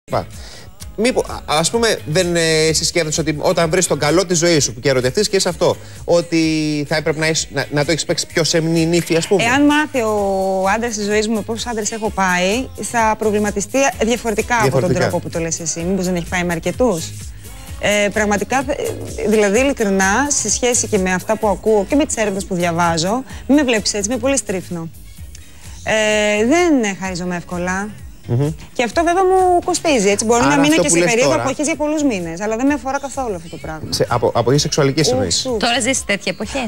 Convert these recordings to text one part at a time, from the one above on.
Μήπως, ας πούμε, δεν σκέφτεσαι ότι όταν βρεις τον καλό της ζωής σου και ερωτευτείς και σε αυτό, ότι θα έπρεπε να το έχεις παίξει πιο σεμνή νύφη, ας πούμε. Εάν μάθει ο άντρας της ζωής μου με πόσους άντρες έχω πάει, θα προβληματιστεί διαφορετικά από τον τρόπο που το λες εσύ. Μήπως δεν έχει πάει με αρκετούς. Πραγματικά, δηλαδή ειλικρινά, σε σχέση και με αυτά που ακούω και με τις έρευνες που διαβάζω, μην με βλέπεις έτσι, είμαι πολύ στρίφνο. Δεν χαρίζομαι εύκολα. Και αυτό βέβαια μου κοστίζει. Έτσι. Μπορεί να μείνω και σε περίοδο αποχής για πολλούς μήνες, αλλά δεν με αφορά καθόλου αυτό το πράγμα. Αποχή σεξουαλικής εννοείς. Τώρα ζεις τέτοια εποχή.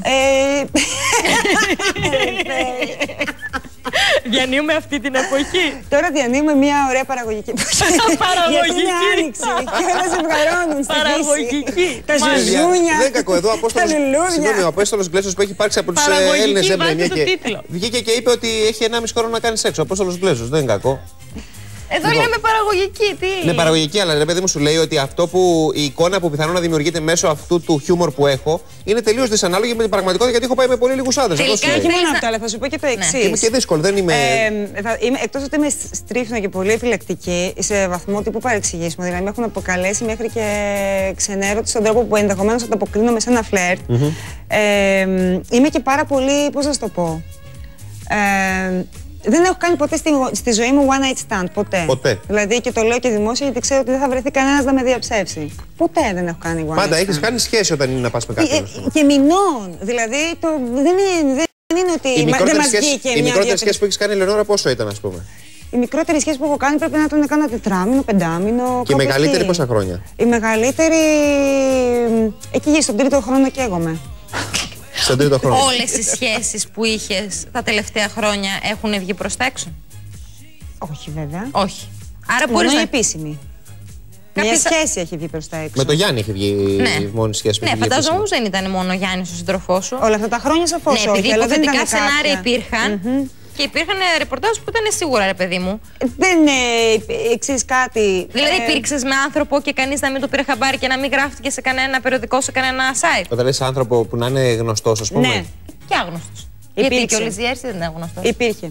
Διανύουμε αυτή την εποχή. Τώρα διανύουμε μια ωραία παραγωγική εποχή. Παραγωγική. Είναι άνοιξη και όλα ζευγαρώνουν στη Παραγωγική. Τα ζουζούνια. Δεν κακό εδώ. Συγγνώμη, ο Απόστολος Γκλέσος που έχει υπάρξει από τους Έλληνες βγήκε και είπε ότι έχει 1,5 χρόνο να κάνει σεξ. Ο Απόστολος Γκλέσος δεν είναι κακό. Εδώ λέμε παραγωγική, τι. Ναι, παραγωγική, αλλά ρε παιδί μου σου λέει ότι αυτό που η εικόνα που πιθανόν να δημιουργείται μέσω αυτού του χιούμορ που έχω είναι τελείως δυσανάλογη με την πραγματικότητα, γιατί έχω πάει με πολύ λίγους άντρες. Τελικά όχι μόνο αυτό, αλλά θα σου πω και το εξής. Είμαι και δύσκολο, δεν είμαι. Εκτός ότι είμαι στρίφνο και πολύ επιλεκτική, σε βαθμό τύπου παρεξηγήσιμο. Δηλαδή, με έχουν αποκαλέσει μέχρι και ξενέρωτη στον τρόπο που ενδεχομένως ανταποκρίνομαι σε ένα φλερτ. Είμαι και πάρα πολύ, πώς να σου το πω. Δεν έχω κάνει ποτέ στη ζωή μου one night stand. Ποτέ. Δηλαδή και το λέω και δημόσια γιατί ξέρω ότι δεν θα βρεθεί κανένας να με διαψεύσει. Ποτέ δεν έχω κάνει one night stand. Πάντα έχεις κάνει σχέση όταν είναι να πας με κάποιον. Και μηνών. Δηλαδή δεν είναι ότι δεν μας βγήκε μια. Η μικρότερη σχέση που έχεις κάνει, Ελεονόρα, πόσο ήταν, ας πούμε? Η μικρότερη σχέση που έχω κάνει πρέπει να τον έκανα τετράμινο, πεντάμινο. Και η μεγαλύτερη πόσα χρόνια? Η μεγαλύτερη. Εκεί στον τρίτο χρόνο καίγομαι. Στον τρίτο χρόνο. Όλες οι σχέσεις που είχες τα τελευταία χρόνια έχουν βγει προς τα έξω? Όχι, βέβαια. Όχι. Άρα μπορείς να... επίσημη. Μια σχέση έχει βγει προς τα έξω. Με το Γιάννη έχει βγει η μόνη σχέση που έχει βγει. Ναι, φαντάζομαι όμως δεν ήταν μόνο ο Γιάννης ο σύντροφός σου. Όλα αυτά τα χρόνια σαφώς όχι. Ναι, επειδή υποθετικά σενάρια υπήρχαν. Και υπήρχαν ρεπορτάζ που ήταν σίγουρα, ρε παιδί μου. Δεν εξής κάτι. Δηλαδή, υπήρξες με άνθρωπο και κανείς να μην το πήρε χαμπάρι και να μην γράφτηκε σε κανένα περιοδικό, σε κανένα site? Όταν λες άνθρωπο που να είναι γνωστός, ας πούμε. Ναι, και άγνωστος. Γιατί και ο Λιζιέρης δεν είναι γνωστός.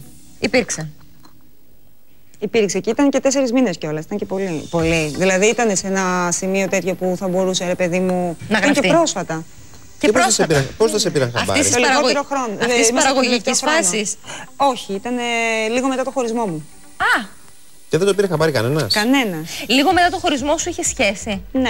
Υπήρξε και ήταν και 4 μήνες κιόλας. Ήταν και πολύ. Δηλαδή, ήταν σε ένα σημείο τέτοιο που θα μπορούσε, ρε παιδί μου. Να γραφτεί. Και πρόσφατα. Και πώς θα σε πήραν χαμπάρι? Αυτής της παραγωγικής φάσης? Όχι, ήταν λίγο μετά το χωρισμό μου. Α! Και δεν το πήρε χαμπάρι κανένας? Κανένας. Λίγο μετά το χωρισμό σου είχε σχέση? Ναι.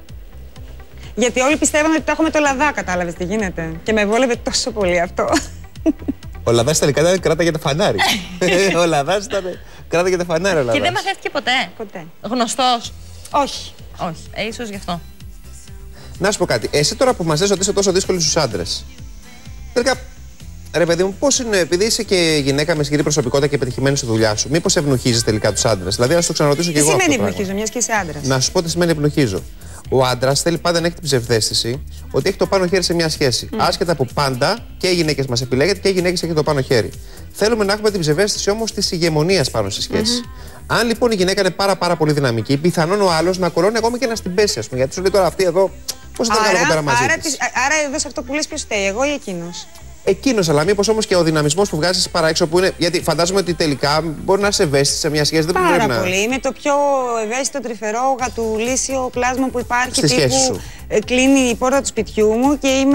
Γιατί όλοι πιστεύαν ότι το έχω με το Λαδά, κατάλαβες τι γίνεται. Και με βόλευε τόσο πολύ αυτό. Ο Λαδάς τελικά ήταν κράταγε το φανάρι. Ο Λαδάς ήταν κράταγε το φανάρι. Και δεν μαθαίθηκε ποτέ? Ποτέ. Γνωστός? Όχι. Όχι. Ίσως γι' αυτό. Να σου πω κάτι. Εσύ τώρα που μας λες ότι είσαι τόσο δύσκολη στους άντρες, τελικά, ρε παιδί μου, πώς είναι, επειδή είσαι και γυναίκα με ισχυρή προσωπικότητα και πετυχημένη στη δουλειά σου, μήπως ευνοχίζεις τελικά τους άντρες? Δηλαδή, ας το ξαναρωτήσω και εγώ. Τι σημαίνει ευνοχίζω, μιας και είσαι άντρας? Να σου πω τι σημαίνει ευνοχίζω. Ο άντρας θέλει πάντα να έχει την ψευδαίσθηση ότι έχει το πάνω χέρι σε μια σχέση. Άσχετα από πάντα και οι γυναίκες μας επιλέγεται και οι γυναίκες έχουν το πάνω χέρι. Θέλουμε να έχουμε την ψευδαίσθηση όμως της ηγεμονίας πάνω στη σχέση. Αν λοιπόν η γυναίκα είναι πάρα πολύ δυναμική, πιθανόν ο άλλος να κορώνει ακόμα και να στην πέσει, ας πούμε. Γιατί σου λέει τώρα αυτή εδώ, πώς θα τα κάνω πέρα μαζί της? Άρα εδώ σε αυτό που λες ποιος φταίει, εγώ ή εκείνος? Εκείνος, αλλά μήπως όμως και ο δυναμισμός που βγάζεις παρά έξω που είναι. Γιατί φαντάζομαι ότι τελικά μπορεί να είσαι ευαίσθητη σε μια σχέση. Δεν πάρα πολύ. Να... Είμαι το πιο ευαίσθητο, τρυφερό, γατουλήσιο πλάσμα που υπάρχει. Στη σχέση σου. Κλείνει η πόρτα του σπιτιού μου και είμαι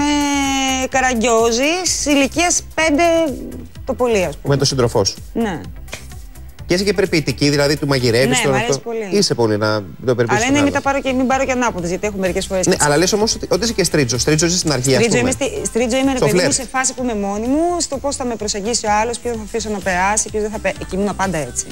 καραγκιόζης ηλικίας 5 το πολύ, ας πούμε. Με τον σύντροφό σου. Ναι. Και είσαι και περιποιητική, δηλαδή του μαγειρεύεις. Ναι, μου αρέσει πολύ. Είσαι πολύ να το περιποιήσεις. Αλλά είναι μην τα πάρω και μην πάρω και ανάποδες, γιατί έχω μερικές φορές. Ναι, αλλά λες όμως ότι είσαι και στρίτζο. Στρίτζο είσαι στην αρχή, ας πούμε. Στρίτζο είμαι, ρε παιδί μου, σε φάση που είμαι μόνη μου, στο πώς θα με προσεγγίσει ο άλλος, ποιον θα αφήσω να περάσει, ποιος δεν θα περάσει. Εκεί ήμουν πάντα έτσι.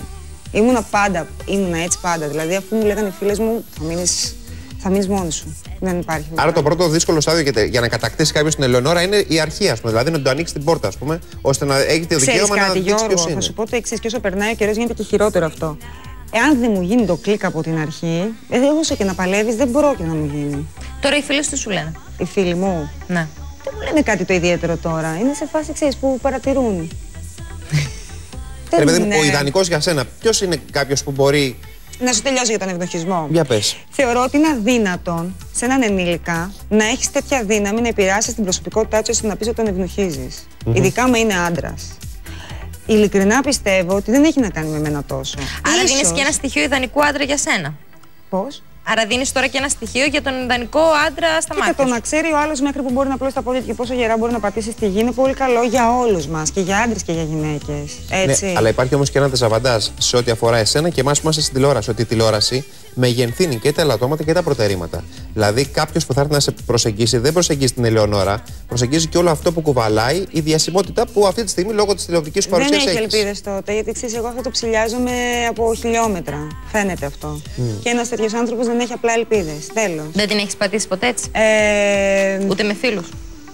Ήμουν έτσι πάντα. Δηλαδή, αφού μου λέγανε οι φίλες μου, θα μείνεις μόνη σου. Δεν υπάρχει. Άρα το πρώτο δύσκολο στάδιο για να κατακτήσει κάποιος την Ελεονόρα είναι η αρχή, ας πούμε. Δηλαδή να του ανοίξει την πόρτα, ας πούμε, ώστε να έχει το δικαίωμα να δείξει ποιος είναι. Θα σου πω το εξής, και όσο περνάει ο καιρός γίνεται και χειρότερο αυτό. Εάν δεν μου γίνει το κλικ από την αρχή, όσο και να παλεύεις, δεν μπορώ και να μου γίνει. Τώρα οι φίλες τι σου λένε? Οι φίλοι μου. Ναι. Δεν μου λένε κάτι το ιδιαίτερο τώρα. Είναι σε φάση, ξέρεις, που παρατηρούν. Ρε παιδί μου, ο ιδανικός για σένα, ποιος είναι κάποιος που μπορεί. Να σου τελειώσω για τον ευνοχισμό. Για πες. Θεωρώ ότι είναι αδύνατον σε έναν ενήλικα να έχεις τέτοια δύναμη να επηρεάσεις την προσωπικότητά του ώστε να πεις ότι τον ευνοχίζεις. Ειδικά με είναι άντρας. Ειλικρινά πιστεύω ότι δεν έχει να κάνει με μένα τόσο. Άρα δίνεις και ένα στοιχείο ιδανικού άντρα για σένα. Πώς? Άρα δίνεις τώρα και ένα στοιχείο για τον ιδανικό άντρα στα μάτια. Και το να ξέρει ο άλλος μέχρι που μπορεί να πλώσει τα πόδια και πόσο γερά μπορεί να πατήσει στη γη είναι πολύ καλό για όλους μας. Και για άντρες και για γυναίκες. Έτσι. Ναι, αλλά υπάρχει όμως και ένα δεζαβαντάζ σε ό,τι αφορά εσένα και εμάς που είμαστε στην τηλεόραση. Ότι η τηλεόραση μεγενθύνει και τα ελαττώματα και τα προτερήματα. Δηλαδή, κάποιος που θα έρθει να σε προσεγγίσει δεν προσεγγίζει την Ελεονόρα, προσεγγίζει και όλο αυτό που κουβαλάει η διασημότητα που αυτή τη στιγμή λόγω της τηλεοπτικής παρουσίας έχει. Δεν έχει ελπίδες τότε, γιατί ξέρεις, εγώ αυτό το ψηλιάζομαι από χιλιόμετρα. Φαίνεται αυτό. Και ένας τέτοιος άνθρωπος δεν έχει απλά ελπίδες. Τέλος. Δεν την έχεις πατήσει ποτέ έτσι? Ούτε με φίλους?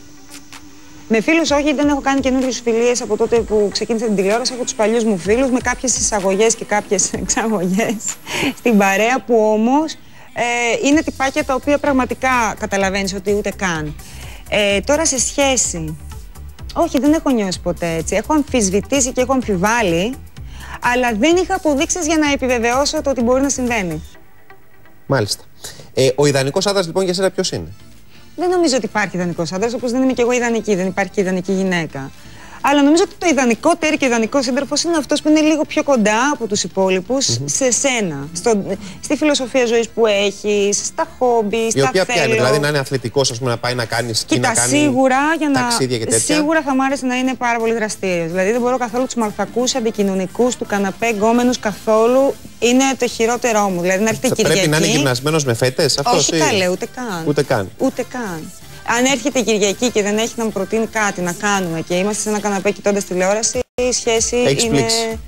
Με φίλους όχι, δεν έχω κάνει καινούριες φιλίες από τότε που ξεκίνησα την τηλεόραση. Έχω τους παλιούς μου φίλους με κάποιες εισαγωγές και κάποιες εξαγωγές στην παρέα, που όμως είναι τυπάκια τα οποία πραγματικά καταλαβαίνεις ότι ούτε καν. Τώρα σε σχέση, όχι, δεν έχω νιώσει ποτέ έτσι. Έχω αμφισβητήσει και έχω αμφιβάλει, αλλά δεν είχα αποδείξεις για να επιβεβαιώσω το ότι μπορεί να συμβαίνει. Μάλιστα. Ο ιδανικός άντρας λοιπόν για σένα ποιος είναι? Δεν νομίζω ότι υπάρχει ιδανικός άντρας, όπως δεν είμαι και εγώ ιδανική, δεν υπάρχει και ιδανική γυναίκα. Αλλά νομίζω ότι το ιδανικό τέρι και ιδανικό σύντροφος είναι αυτός που είναι λίγο πιο κοντά από τους υπόλοιπους σε σένα. Στη φιλοσοφία ζωής που έχεις, στα χόμπι, στα η οποία θέλω. Ποια είναι, δηλαδή να είναι αθλητικός, ας πούμε, να πάει να κάνει σκι, να κάνει σίγουρα, ταξίδια και τέτοια. Σίγουρα θα μου άρεσε να είναι πάρα πολύ δραστήριος. Δηλαδή δεν μπορώ καθόλου τους μαλθακούς, αντικοινωνικούς, του καναπέ, γκόμενους καθόλου. Είναι το χειρότερό μου. Δηλαδή να έρχεται Κυριακή. Πρέπει να είναι γυμνασμένος με φέτες, αυτός? Όχι καλέ, ούτε καν. Ούτε καν. Αν έρχεται Κυριακή και δεν έχει να μου προτείνει κάτι να κάνουμε και είμαστε σε ένα καναπέ κοιτώντας τηλεόραση, η σχέση είναι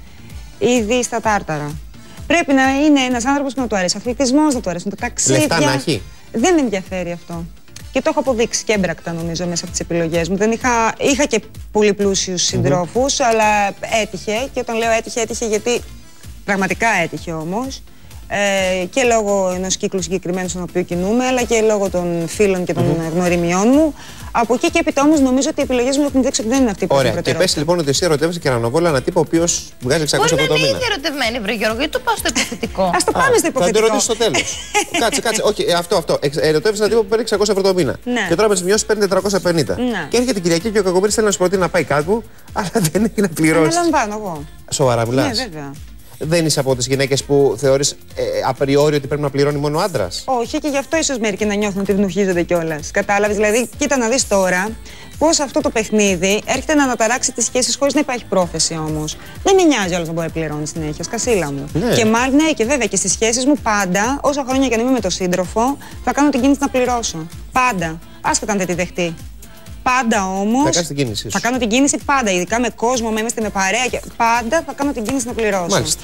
ήδη στα τάρταρα. Πρέπει να είναι ένας άνθρωπος που να του αρέσει αθλητισμός, να του αρέσουν τα ταξίδια. Λεφτά να έχει? Δεν με ενδιαφέρει αυτό. Και το έχω αποδείξει και έμπρακτα νομίζω μέσα από τις επιλογές μου. Δεν είχα και πολύ πλούσιους συντρόφους, αλλά έτυχε. Και όταν λέω έτυχε γιατί πραγματικά έτυχε όμως. Και λόγω ενός κύκλου συγκεκριμένου στον οποίο κινούμαι, αλλά και λόγω των φίλων και των γνωριμιών μου. Από εκεί και έπειτα όμως νομίζω ότι οι επιλογές μου έχουν δείξει ότι δεν είναι αυτή που έχουν προτεραιότητα. Και πες λοιπόν ότι εσύ ερωτεύεσαι και αναβόλα έναν τύπο ο οποίος βγάζει 600 ευρώ το μήνα. Μπορεί να είναι ήδη ερωτευμένη, βρε Γιώργο, γιατί το πάω στο υποθετικό? Ας το πάμε στο υποθετικό. Θα το ρωτήσω στο τέλος. Κάτσε. Όχι, αυτό. Ερωτεύεσαι έναν τύπο που παίρνει 600 ευρώ το μήνα. Ναι. Και τώρα με τις μειώσεις παίρνει 450. Ναι. Και έρχεται η Κυριακή και ο κακομοίρης θέλει να σου προτείνει να πάει κάπου, αλλά δεν έχει να πληρώσει. Αναλαμβάνω εγώ. Σοβαρά μιλάς? Ναι, βέβαια. Δεν είσαι από τις γυναίκες που θεωρείς απριόριο ότι πρέπει να πληρώνει μόνο ο άντρας? Όχι, και γι' αυτό ίσως μερικοί να νιώθουν ότι βνουχίζονται κιόλας. Κατάλαβες? Δηλαδή, κοίτα να δεις τώρα πώς αυτό το παιχνίδι έρχεται να αναταράξει τις σχέσεις χωρίς να υπάρχει πρόθεση όμως. Δεν με νοιάζει όλος να μπορεί να πληρώνει συνέχεια, σκασίλα μου. Ναι. Και μάλλον, ναι, και βέβαια και στις σχέσεις μου πάντα, όσα χρόνια και αν είμαι με τον σύντροφο, θα κάνω την κίνηση να πληρώσω. Πάντα. Άσχετα αν δεν τη δεχτεί. Πάντα όμως. Θα κάνεις την κίνηση. Θα κάνω την κίνηση πάντα, ειδικά με κόσμο, με είμαστε με παρέα. Πάντα θα κάνω την κίνηση να πληρώσω. Μάλιστα.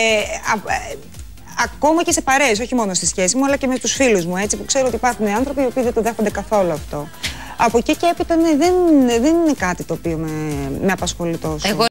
Ακόμα και σε παρέες, όχι μόνο στη σχέση μου, αλλά και με τους φίλους μου, έτσι, που ξέρω ότι υπάρχουν άνθρωποι οι οποίοι δεν το δέχονται καθόλου αυτό. Από εκεί και έπειτα, ναι, δεν είναι κάτι το οποίο με απασχολεί τόσο.